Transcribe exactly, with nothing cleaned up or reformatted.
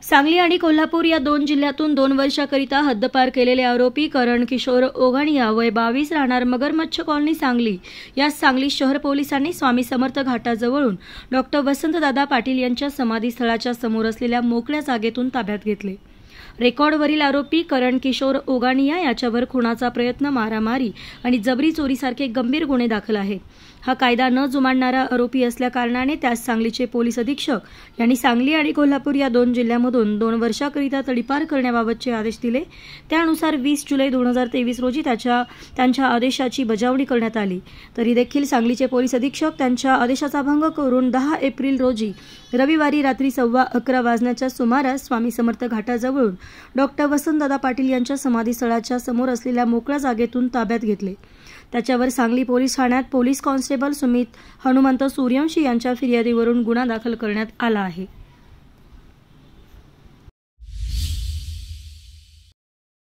सांगली आणि कोल्हापूर या दोन जिल्ह्यातून दोन वर्षाकरिता हद्दपार केलेले आरोपी करण किशोर ओघाणिया वय बावीस राहणार मगरमच्छ कॉलनी सांगली या सांगली शहर पोलिसांनी स्वामी समर्थ घाटाजवळून डॉक्टर वसंतदादा पाटील यांच्या समाधीस्थळाच्या समोर असलेल्या मोकळ्या जागेतून ताब्यात घेतले। रेकॉर्डवरील आरोपी करण किशोर ओघाणिया याच्यावर खुनाचा प्रयत्न, मारामारी आणि जबरी चोरीसारखे गंभीर गुन्हे दाखल आहेत। हा कायदा न जुमानणारा आरोपी असल्याकारणाने त्यास सांगलीचे पोलीस अधीक्षक यांनी सांगली आणि कोल्हापूर या दोन जिल्ह्यांमधून दोन वर्षाकरिता तडीपार करण्याबाबतचे आदेश दिले। त्यानुसार वीस जुलै दोन हजार तेवीस रोजी त्याच्या त्यांच्या आदेशाची बजावणी करण्यात आली। तरी देखील सांगलीचे पोलीस अधीक्षक त्यांच्या आदेशाचा भंग करून दहा एप्रिल रोजी रविवारी रात्री सव्वा अकरा वाजण्याच्या सुमारास स्वामी समर्थ घाटाजवळून डॉक्टर वसंतदादा पाटील यांच्या समाधीस्थळाच्या समोर असलेल्या मोकळ्या जागेतून ताब्यात घेतले। त्याच्यावर सांगली पोलीस ठाण्यात पोलीस कॉन्स्टेबल सुमित हनुमंत सूर्यवंशी यांच्या फिर्यादीवरून गुन्हा दाखल करण्यात आला आहे।